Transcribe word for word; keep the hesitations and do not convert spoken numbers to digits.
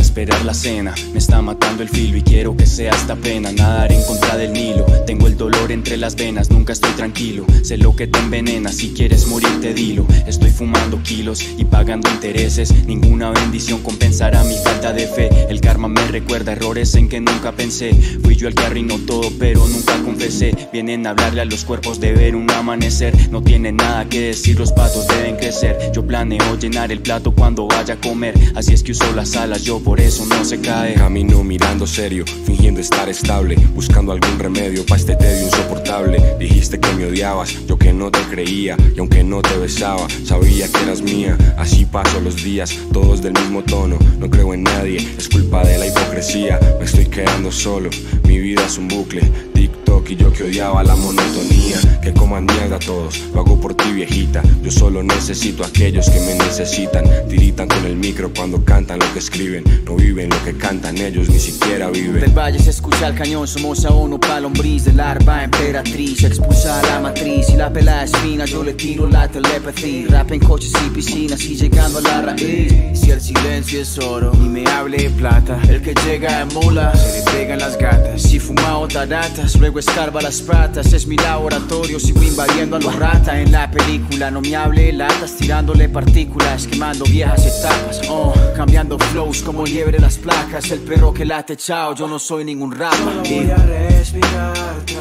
a esperar la cena. Me está matando el filo y quiero que sea esta pena. Nadar en contra del Nilo, tengo el dolor entre las venas, nunca estoy tranquilo. Sé lo que te envenena, si quieres morirte dilo. Estoy fumando kilos y pagando intereses. Ninguna bendición compensará mi falta de fe. El karma me recuerda errores en que nunca pensé. Fui yo el que arruinó todo pero nunca confesé. Vienen a hablarle a los cuerpos de ver un amanecer. No tienen nada que decir, los patos deben crecer. Yo planeo llenar el plato cuando vaya a comer. Así es que uso las alas, yo por eso no se cae. Camino mirando serio, fingiendo estar estable, buscando algún remedio pa' este tedio insoportable. Dijiste que me odiabas, yo que no te creía. Y aunque no te besaba, sabía que eras mía. Así paso los días, todos del mismo tono. No creo en nadie, es culpa de la hipocresía. Me estoy quedando solo, mi vida es un bucle. TikTok y yo que odiaba la monotonía. Que coman mierda todos, lo hago por ti viejita. Yo solo necesito a aquellos que me necesitan. Tiritan con el micro cuando cantan lo que escriben. No viven lo que cantan, ellos ni siquiera viven. Del valle se escucha el cañón, somos a uno pa' lombriz. De larva emperatriz, expulsa a la matriz. Y la pelada es fina, yo le tiro la telepatía. Rap en coches y piscinas y llegando a la raíz. Si el silencio es oro y me hable de plata, el que llega en mula, se le pegan las gatas. Si fuma otaratas, luego escarba las patas. Es mi laboratorio, sigo invadiendo a los ratas. En la película no me hable latas, tirándole partículas, quemando viejas etapas. Oh, cambiando flows como liebre las placas. El perro que late, chao, yo no soy ningún rapa. Solo voy a respirar